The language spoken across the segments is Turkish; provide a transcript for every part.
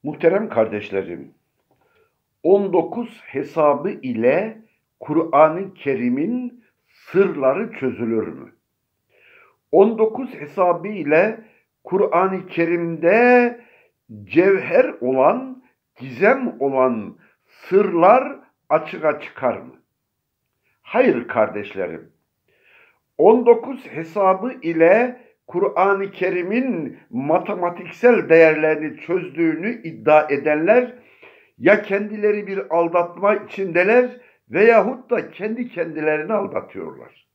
Muhterem kardeşlerim, 19 hesabı ile Kur'an-ı Kerim'in sırları çözülür mü? 19 hesabı ile Kur'an-ı Kerim'de cevher olan, gizem olan sırlar açığa çıkar mı? Hayır kardeşlerim. 19 hesabı ile Kur'an-ı Kerim'in matematiksel değerlerini çözdüğünü iddia edenler ya kendileri bir aldatma içindeler veyahut da kendi kendilerini aldatıyorlar.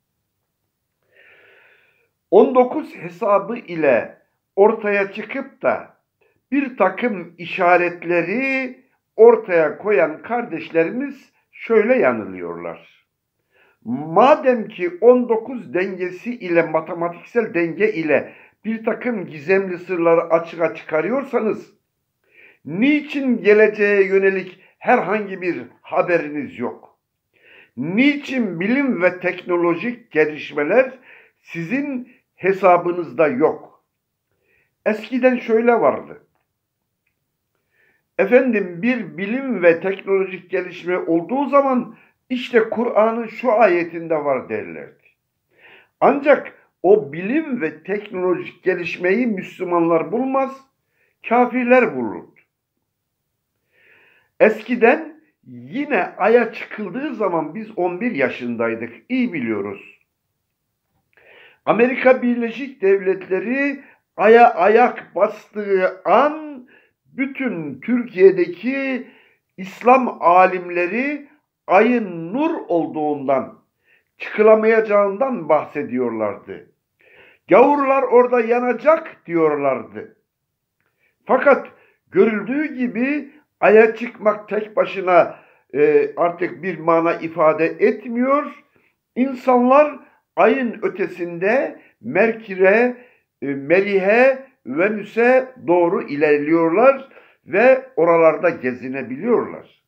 19 hesabı ile ortaya çıkıp da bir takım işaretleri ortaya koyan kardeşlerimiz şöyle yanılıyorlar. Madem ki 19 dengesi ile matematiksel denge ile bir takım gizemli sırları açığa çıkarıyorsanız, niçin geleceğe yönelik herhangi bir haberiniz yok? Niçin bilim ve teknolojik gelişmeler sizin hesabınızda yok? Eskiden şöyle vardı. Efendim bir bilim ve teknolojik gelişme olduğu zaman işte Kur'an'ın şu ayetinde var derlerdi. Ancak o bilim ve teknolojik gelişmeyi Müslümanlar bulmaz, kafirler bulurdu. Eskiden yine Ay'a çıkıldığı zaman biz 11 yaşındaydık, iyi biliyoruz. Amerika Birleşik Devletleri Ay'a ayak bastığı an bütün Türkiye'deki İslam alimleri Ay'ın nur olduğundan, çıkılamayacağından bahsediyorlardı. Gavurlar orada yanacak diyorlardı. Fakat görüldüğü gibi Ay'a çıkmak tek başına artık bir mana ifade etmiyor. İnsanlar Ay'ın ötesinde Merkür'e, Merih'e, Venüs'e doğru ilerliyorlar ve oralarda gezinebiliyorlar.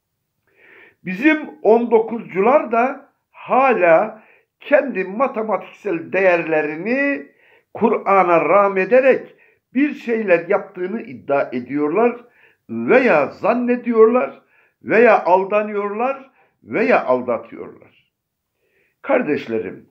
Bizim 19'cular da hala kendi matematiksel değerlerini Kur'an'a rağmederek bir şeyler yaptığını iddia ediyorlar veya zannediyorlar veya aldanıyorlar veya aldatıyorlar. Kardeşlerim,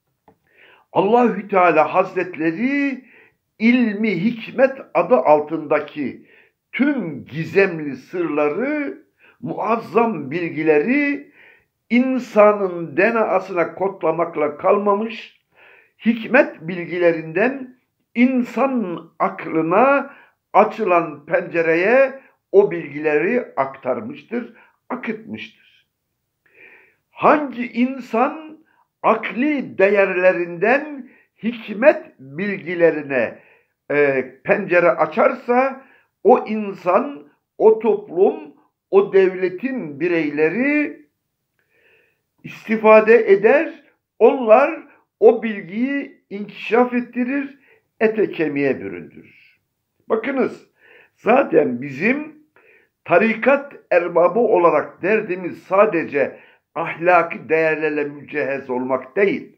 Allahü Teala Hazretleri ilmi hikmet adı altındaki tüm gizemli sırları, muazzam bilgileri insanın DNA'sına kodlamakla kalmamış, hikmet bilgilerinden insan aklına açılan pencereye o bilgileri aktarmıştır, akıtmıştır. Hangi insan akli değerlerinden hikmet bilgilerine pencere açarsa o insan, o toplum, o devletin bireyleri istifade eder, onlar o bilgiyi inkişaf ettirir, ete kemiğe büründürür. Bakınız, zaten bizim tarikat erbabı olarak derdimiz sadece ahlaki değerlerle mücehhez olmak değil.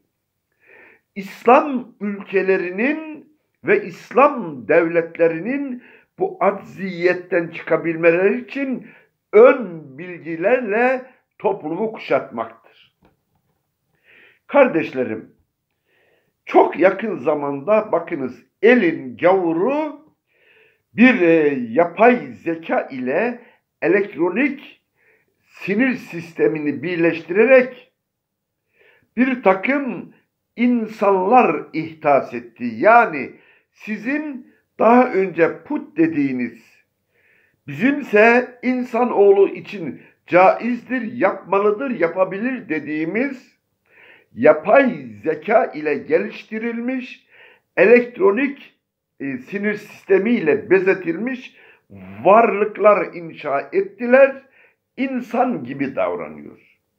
İslam ülkelerinin ve İslam devletlerinin bu acziyetten çıkabilmeleri için ön bilgilerle toplumu kuşatmaktır. Kardeşlerim, çok yakın zamanda bakınız elin gavuru bir yapay zeka ile elektronik sinir sistemini birleştirerek bir takım insanlar ihdas etti. Yani sizin daha önce put dediğiniz, bizimse insanoğlu için caizdir, yapmalıdır, yapabilir dediğimiz yapay zeka ile geliştirilmiş, elektronik sinir sistemiyle bezetilmiş varlıklar inşa ettiler, insan gibi davranıyor.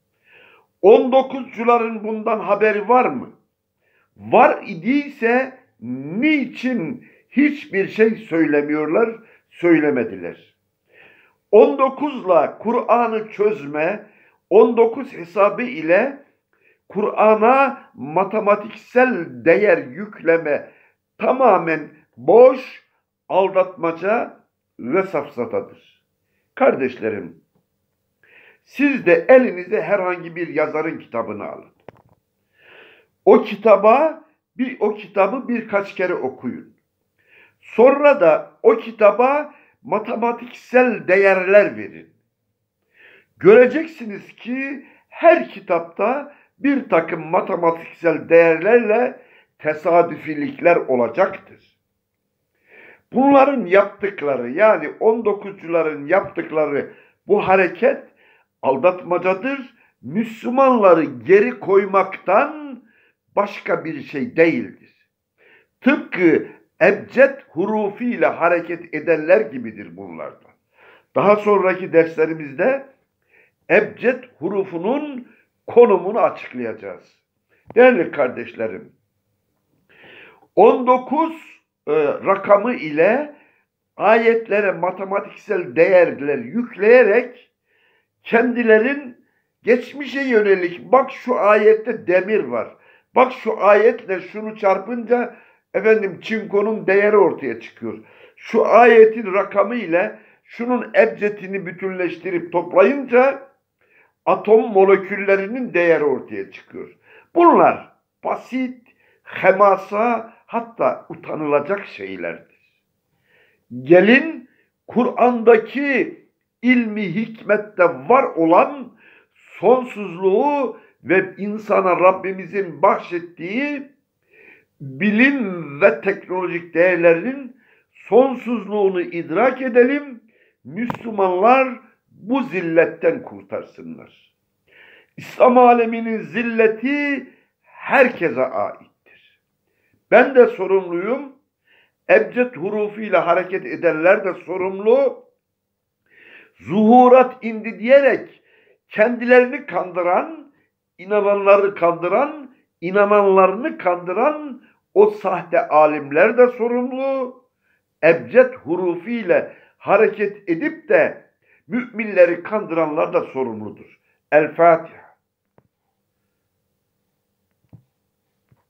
19'cuların bundan haberi var mı? Var idiyse niçin hiçbir şey söylemiyorlar, söylemediler? 19'la Kur'an'ı çözme, 19 hesabı ile Kur'an'a matematiksel değer yükleme tamamen boş, aldatmaca, ve safsatadır. Kardeşlerim, siz de elinize herhangi bir yazarın kitabını alın. O kitabı birkaç kere okuyun. Sonra da o kitaba matematiksel değerler verin. Göreceksiniz ki her kitapta bir takım matematiksel değerlerle tesadüfilikler olacaktır. Bunların yaptıkları, yani 19'cuların yaptıkları bu hareket aldatmacadır. Müslümanları geri koymaktan başka bir şey değildir. Tıpkı ebced hurufiyle hareket edenler gibidir bunlardan. Daha sonraki derslerimizde ebced hurufunun konumunu açıklayacağız. Değerli kardeşlerim, 19 rakamı ile ayetlere matematiksel değerler yükleyerek kendilerin geçmişe yönelik, bak şu ayette demir var, bak şu ayetle şunu çarpınca çinkonun değeri ortaya çıkıyor. Şu ayetin rakamı ile şunun ebcedini bütünleştirip toplayınca atom moleküllerinin değeri ortaya çıkıyor. Bunlar basit, hemasa, hatta utanılacak şeylerdir. Gelin Kur'an'daki ilmi hikmette var olan sonsuzluğu ve insana Rabbimizin bahşettiği bilim ve teknolojik değerlerin sonsuzluğunu idrak edelim. Müslümanlar bu zilletten kurtarsınlar. İslam aleminin zilleti herkese aittir. Ben de sorumluyum. Ebced hurufuyla hareket edenler de sorumlu. Zuhurat indi diyerek kendilerini kandıran, inananlarını kandıran o sahte alimler de sorumlu. Ebced hurufuyla hareket edip de müminleri kandıranlar da sorumludur. El Fatiha.